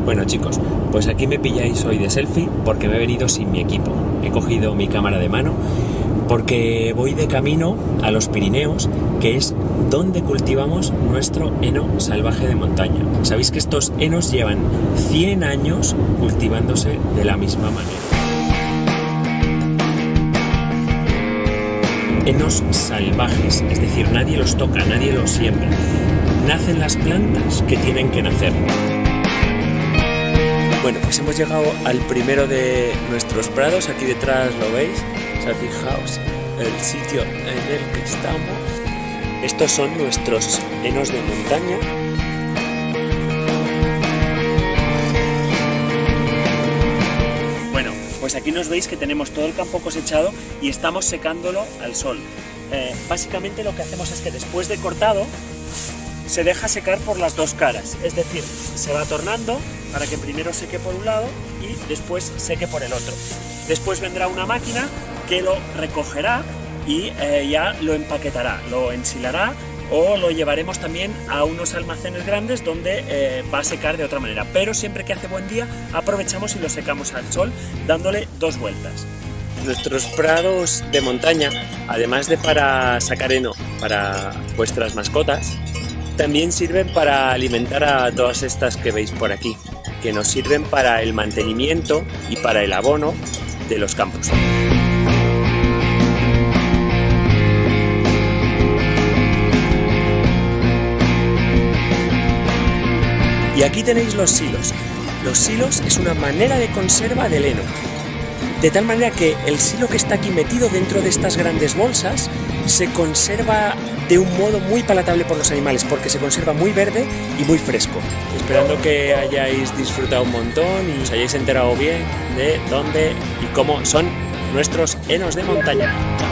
Bueno chicos, pues aquí me pilláis hoy de selfie porque me he venido sin mi equipo. He cogido mi cámara de mano porque voy de camino a los Pirineos, que es donde cultivamos nuestro heno salvaje de montaña. Sabéis que estos henos llevan 100 años cultivándose de la misma manera. Henos salvajes, es decir, nadie los toca, nadie los siembra. Nacen las plantas que tienen que nacer. Bueno, pues hemos llegado al primero de nuestros prados, aquí detrás lo veis. O sea, fijaos el sitio en el que estamos. Estos son nuestros henos de montaña. Bueno, pues aquí nos veis que tenemos todo el campo cosechado y estamos secándolo al sol. Básicamente lo que hacemos es que después de cortado se deja secar por las dos caras, es decir, se va tornando para que primero seque por un lado y después seque por el otro. Después vendrá una máquina que lo recogerá y ya lo empaquetará, lo ensilará o lo llevaremos también a unos almacenes grandes donde va a secar de otra manera. Pero siempre que hace buen día aprovechamos y lo secamos al sol dándole dos vueltas. Nuestros prados de montaña, además de para sacar heno para vuestras mascotas, también sirven para alimentar a todas estas que veis por aquí, que nos sirven para el mantenimiento y para el abono de los campos. Y aquí tenéis los silos. Los silos es una manera de conserva del heno. De tal manera que el silo que está aquí metido dentro de estas grandes bolsas se conserva de un modo muy palatable por los animales, porque se conserva muy verde y muy fresco. Esperando que hayáis disfrutado un montón y os hayáis enterado bien de dónde y cómo son nuestros henos de montaña.